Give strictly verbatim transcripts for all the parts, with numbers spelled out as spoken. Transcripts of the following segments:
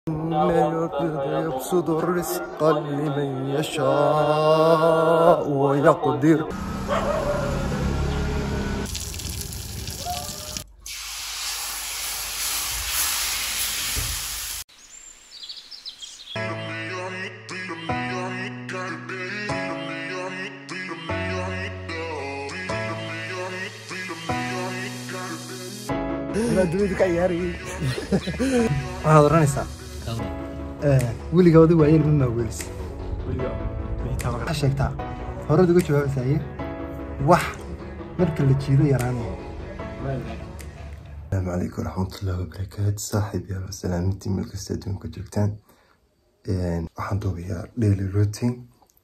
يبسط الرزق لمن يشاء ويقدر. waxaad oranaysaa weliga oday waa yeel ma maawelis waxaa sheegtaa horead uga jawaabaysaye wax marka la jiido yaraanayo. السلام عليكم ورحمة الله وبركاته. صاحب يا سلامتي ملك استديوم كجوكتان waxaan duubayaa daily routine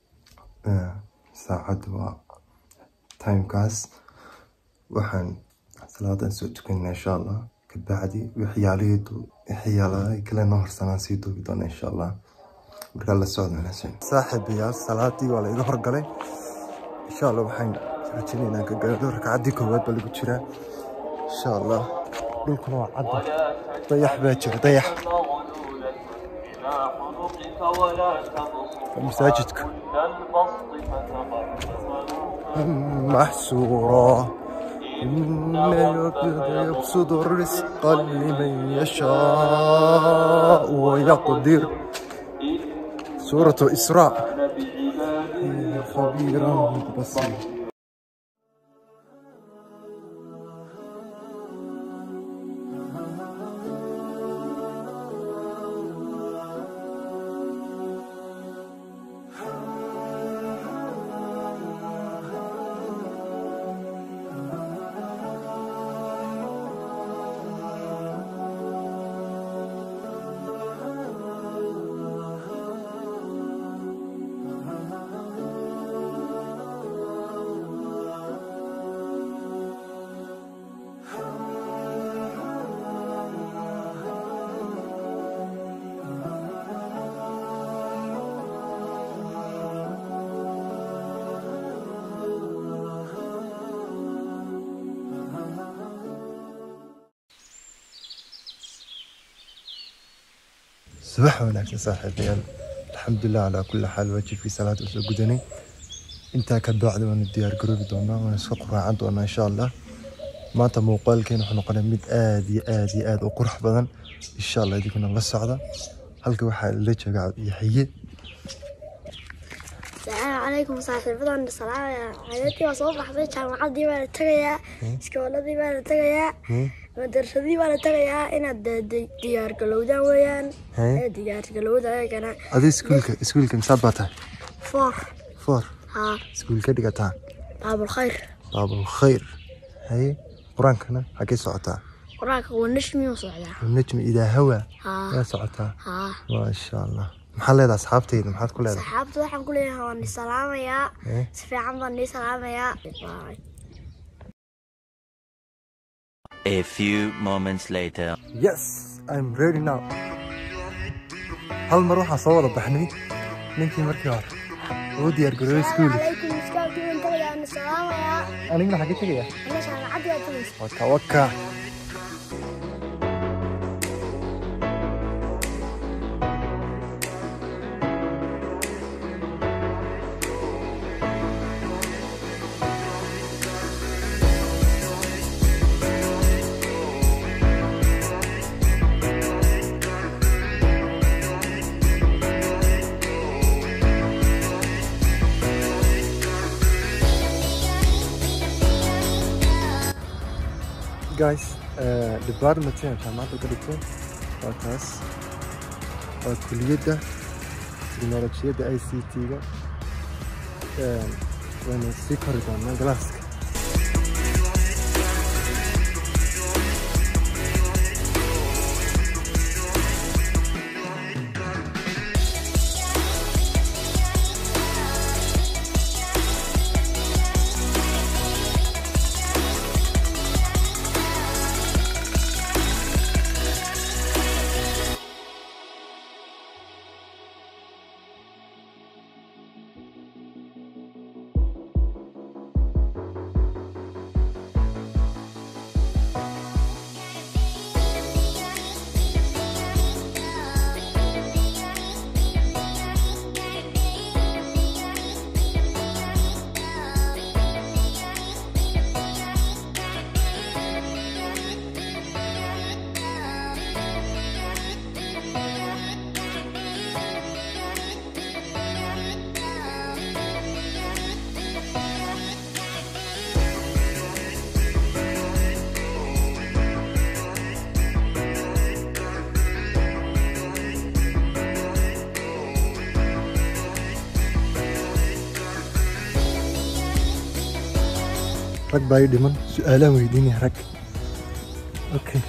saacad waa timekaas waxaan salaadan soo tukanaa insha allah kabacdi waxyaalihiidu waxyaalaha kale noo horsanaan sii duubi doona insha allah marka la socdo wanaagsan. saaxiibayaal salaadii waa la iga horgalay insha allah waxaan rajaynaynaa ka gaadho ragcaddii koowaad baa lagu jiraa insha allah. dhulkuna waa cadda dayax baa jira dayax مساجدك محسورة يبسط الرزق لمن يشاء ويقدر. سورة إسراء خبيرا بصير. صباح وناكسن صاحبيال الحمد لله على كل حال. واجب في صلاة وسو غدني انت كبعد وانا ديار جروبي دونا وانا سو قراعان دونا ان شاء الله. maanta muuqaalkeena wuxuu noqonay mid aad iyo aad iyo aad u qurux badan insha Allah idinka la socda. halka waxa la joogaa Yaxye. السلام عليكم صاحبتنا السلام عليكم وصباح الخير jaamacadii baa la tagayaa iskooladii baa la tagayaa madarsadii baa la tagayaa inaad diyaar galowdaan weeyaan ee diyaar galowdaan kana adii iskuulka iskuulka misabata four four ha iskuulka dhigataa baabul khayr baabul khayr hay quraankana xagee socotaa quraanka waa nashmi oo socdaa nashmi idaa hawa ya socotaa ha ma sha Allah. maxaa leedahay asxaabtayda maxaad ku leedahay asxaabtu waxaan ku leeyahay waan salaamayaa si fiican baan ni salaamayaa. A few moments later. Yes, I'm ready now. hal mar waxaan soo wada baxnay ninkii markii hore oo diyaar garoobay iskuul. Alaykum iskaabti inta ayaan salaamayaa. aniguna xagee tagayaa ana jaamacadii aad tagaysaa waka waka. guys department ee jaamacadda ka dhigtay waa taas waa kulliyadda teknolojiyadda I C T-ga waana sii kori doonaa galaaska. rag baa ii dhiman su-aalaan weydiinaya rag okay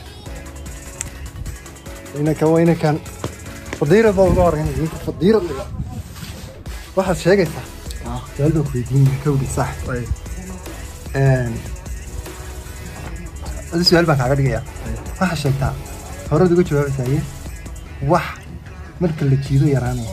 inankan waa inankan fadiira baa uga horreynaya ninka fadiira dhiga waxaad sheegaysaa su-aal baan ku weydiinaya kawdhi sax adi su-aal baan kaaga dhigayaa waxaa sheegtaa horead uga jawaabaysaye wax marka la jiido yaraanaya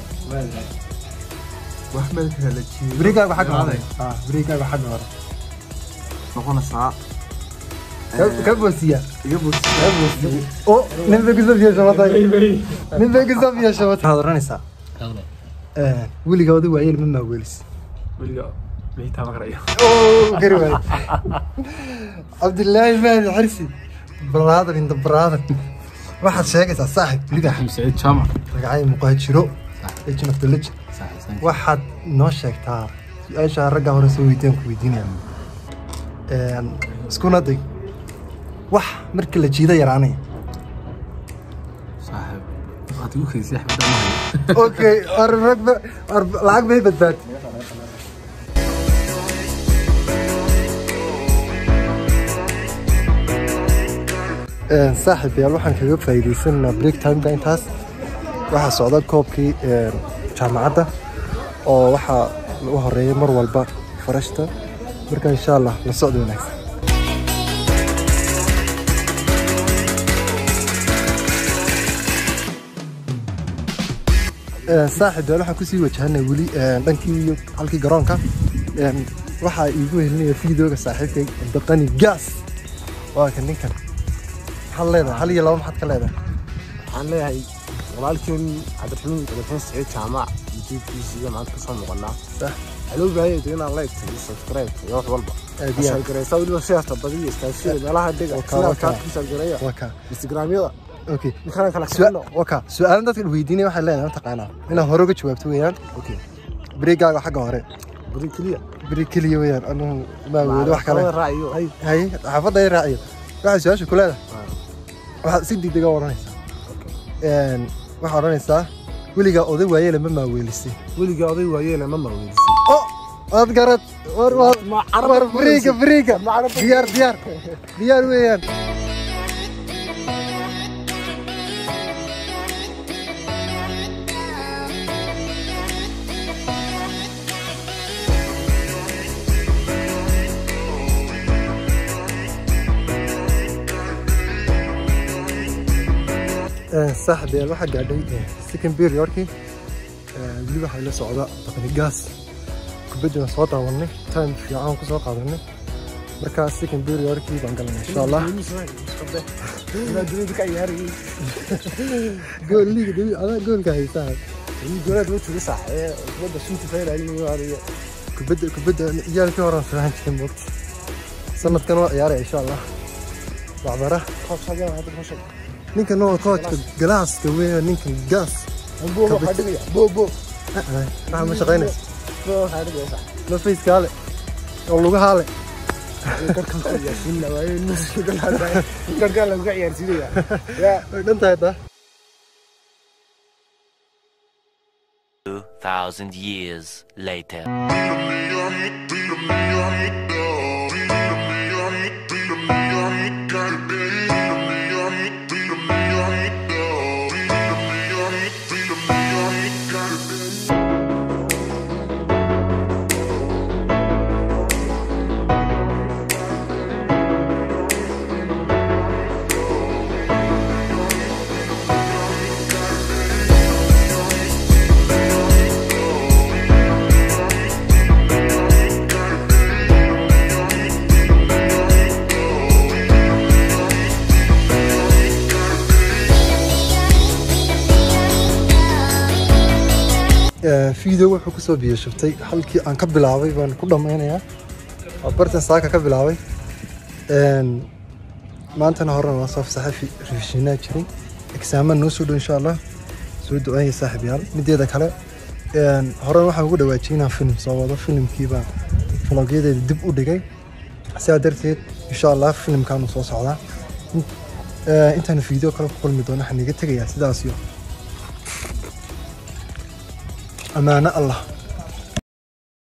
wax marka la jiido bariigaaga xagga hore ah bariigaaga xagga hore noqonaysaa ka boosiya iga boosiya oo nin bay ku safiya shabada nin bay ku safiya shabada waxaad oranaysaa ee weligaa oday waayeel ma maaweelis weligaa ميتا مقرية. أوه قريبة. عبد الله ماهر حرسي. برادر إنت برادر. واحد شاكس على الصاحب لذا. سعيد شامع. رجعي مقاهد شروق. إيش نفتلج. واحد نوشك تار. إيش هرجع ورا سويتين كويدين يعني. سكون هذي. وح مركل الجيدة يراني. صاحب. أعطيك خيسي أحمد الله. أوكي. أربع أربع العقب هي بدبات. صاحب يا waxaan kaga faa'iideysanaa break time ka intaas waxa socda koobkii ee jaamacadda oo waxa lagu horeeyay mar walba farashta marka insha Allah la socdo wanaagsan ee صاحب يا waxaan ku sii wajahanay wali dhankii halkii garoonka ee waxa iigu helinaya fiidooga saaxiibkay daqani gas waa kan ninkan هل لهذا هل يلا واحد كله هل هاي ولكن عبد الحميد تلفون سعيد جامع يجيب في معك قصة مغنى صح حلو باهي دينا لايك سبسكرايب يروح والله سبسكرايب سوي له شيء تبدي يستشير لا هاد دقة كلا كات سبسكرايب وكا انستغرام يلا اوكي خلينا كلا سؤال وكا سؤال ده الويديني واحد لنا تقانا هنا هروج جوابت ويان اوكي بريقا حق هوري بريكليا بريكليا ويان انا ما اقول واحد كلام راعي هاي هاي حافظ اي راعي واحد سؤال كلها waxaad si degdeg ah oranaysaa een waxa oranaysaa wiliga oday waayeel ma maaweelisay wiliga oday waayeel ma maaweelisay oo aad garad war war friiga friiga diyaar diyaar diyaar weeyaan صاحبي الواحد قاعد سكن بير يوركي اللي واحد له صعداء تقني جاس كبدنا صوت عوني تايم في عام كسر قادرني مركز سكن بير يوركي بنقلنا إن شاء الله قول لي قول أنا قول كهي صاحب قول هذا وش لسه كبد شو تفعل عليه وعليه كبد كبد يا لك ورا سرحان كم وقت سنة كانوا ياري إن شاء الله بعبره خلاص حاجة هذا المشهد ninka noo coachka galaaska weyn ninka gas boo boo xadhiga boo boo waxa ma shaqeynaysa boo xadhiga la fiis kale oo lagu haale karkan ku yaashin la way nusku galaaday karkan la gaciyaar sidii ya dhantahay ta two thousand years later فيديو wuxuu ku soo biyo shiftay halkii aan ka bilaabay baan ku dhameynaya bartan saaka ka bilaabay een maanta horena waa soo saxafi revisionaa jiray examen noo soo dhow insha Allah soo duceeyay saaxiibayaal mideeda kale een horena waxaan ugu dhawaajinaa film soo wado filmkii baa vlogyada dib u dhigay sidaa darteed insha Allah filmkan soo socda ee intaan video kale ku kulmi doono waxaan iga tagayaa sidaas iyo أمانة الله.